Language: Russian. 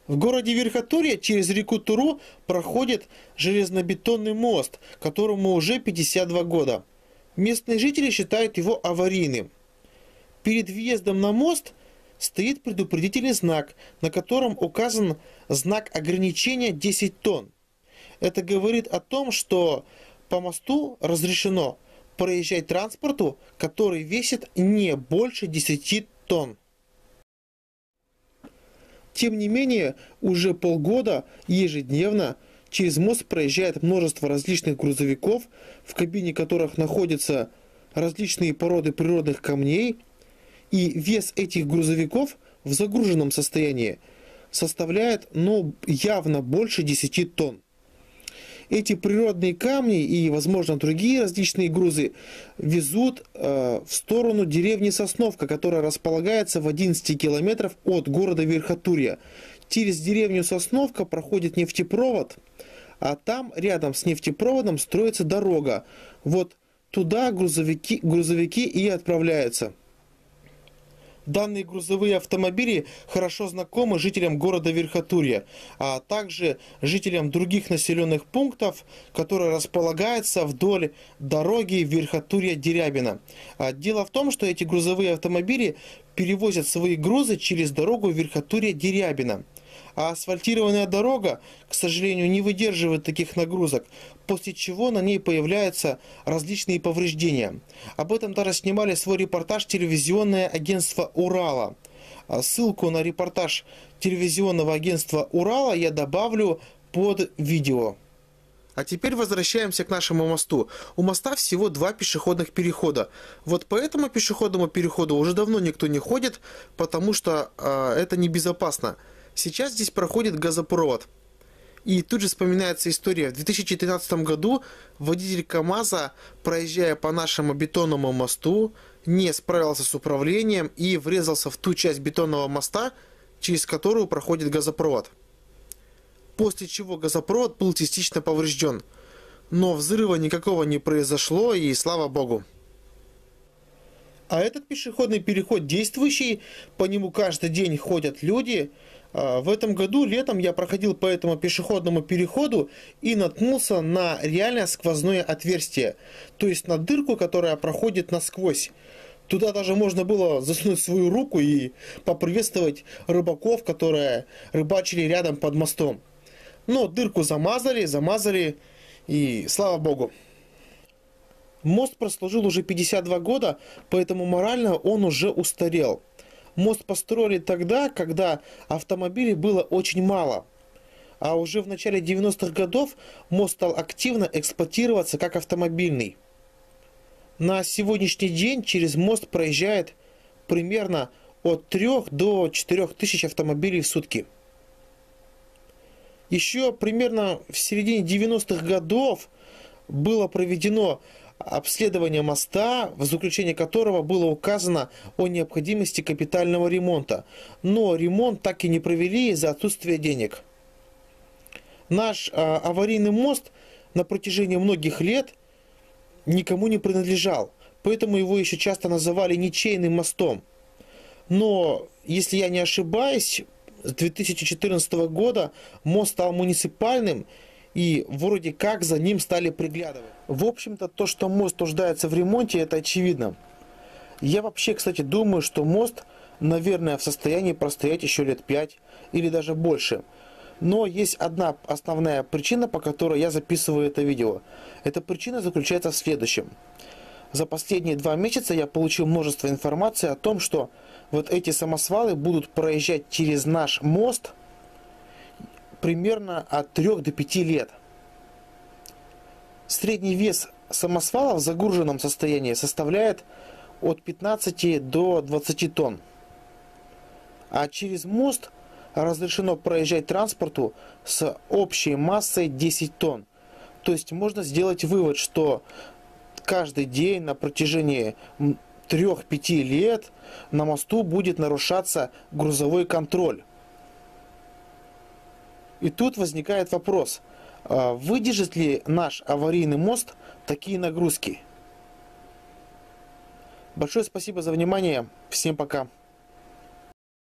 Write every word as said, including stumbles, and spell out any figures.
В городе Верхотурье через реку Туру проходит железнобетонный мост, которому уже пятьдесят два года. Местные жители считают его аварийным. Перед въездом на мост стоит предупредительный знак, на котором указан знак ограничения десять тонн. Это говорит о том, что по мосту разрешено проезжать транспорту, который весит не больше десяти тонн. Тем не менее, уже полгода ежедневно через мост проезжает множество различных грузовиков, в кабине которых находятся различные породы природных камней, и вес этих грузовиков в загруженном состоянии составляет, ну, явно больше десяти тонн. Эти природные камни и, возможно, другие различные грузы везут э, в сторону деревни Сосновка, которая располагается в одиннадцати километрах от города Верхотурье. Через деревню Сосновка проходит нефтепровод, а там рядом с нефтепроводом строится дорога. Вот туда грузовики, грузовики и отправляются. Данные грузовые автомобили хорошо знакомы жителям города Верхотурье, а также жителям других населенных пунктов, которые располагаются вдоль дороги Верхотурье-Дерябино. Дело в том, что эти грузовые автомобили перевозят свои грузы через дорогу Верхотурье-Дерябино. А асфальтированная дорога, к сожалению, не выдерживает таких нагрузок, после чего на ней появляются различные повреждения. Об этом даже снимали свой репортаж телевизионное агентство «Урала». Ссылку на репортаж телевизионного агентства «Урала» я добавлю под видео. А теперь возвращаемся к нашему мосту. У моста всего два пешеходных перехода. Вот по этому пешеходному переходу уже давно никто не ходит, потому что э, это небезопасно. Сейчас здесь проходит газопровод. И тут же вспоминается история. В две тысячи тринадцатом году водитель КамАЗа, проезжая по нашему бетонному мосту, не справился с управлением и врезался в ту часть бетонного моста, через которую проходит газопровод. После чего газопровод был частично поврежден. Но взрыва никакого не произошло, и слава богу. А этот пешеходный переход действующий, по нему каждый день ходят люди. В этом году летом я проходил по этому пешеходному переходу и наткнулся на реальное сквозное отверстие. То есть на дырку, которая проходит насквозь. Туда даже можно было засунуть свою руку и поприветствовать рыбаков, которые рыбачили рядом под мостом. Но дырку замазали, замазали, и слава богу. Мост прослужил уже пятьдесят два года, поэтому морально он уже устарел. Мост построили тогда, когда автомобилей было очень мало. А уже в начале девяностых годов мост стал активно эксплуатироваться как автомобильный. На сегодняшний день через мост проезжает примерно от трёх до четырёх тысяч автомобилей в сутки. Еще примерно в середине девяностых годов было проведено обследование моста, в заключении которого было указано о необходимости капитального ремонта. Но ремонт так и не провели из-за отсутствия денег. Наш а, аварийный мост на протяжении многих лет никому не принадлежал, поэтому его еще часто называли ничейным мостом. Но, если я не ошибаюсь, с две тысячи четырнадцатого года мост стал муниципальным, и вроде как за ним стали приглядывать. В общем-то, то, что мост нуждается в ремонте, это очевидно. Я вообще, кстати, думаю, что мост, наверное, в состоянии простоять еще лет пять или даже больше. Но есть одна основная причина, по которой я записываю это видео. Эта причина заключается в следующем. За последние два месяца я получил множество информации о том, что вот эти самосвалы будут проезжать через наш мост примерно от трёх до пяти лет. Средний вес самосвала в загруженном состоянии составляет от пятнадцати до двадцати тонн. А через мост разрешено проезжать транспорту с общей массой десять тонн. То есть можно сделать вывод, что каждый день на протяжении трёх-пяти лет на мосту будет нарушаться грузовой контроль. И тут возникает вопрос, выдержит ли наш аварийный мост такие нагрузки? Большое спасибо за внимание. Всем пока.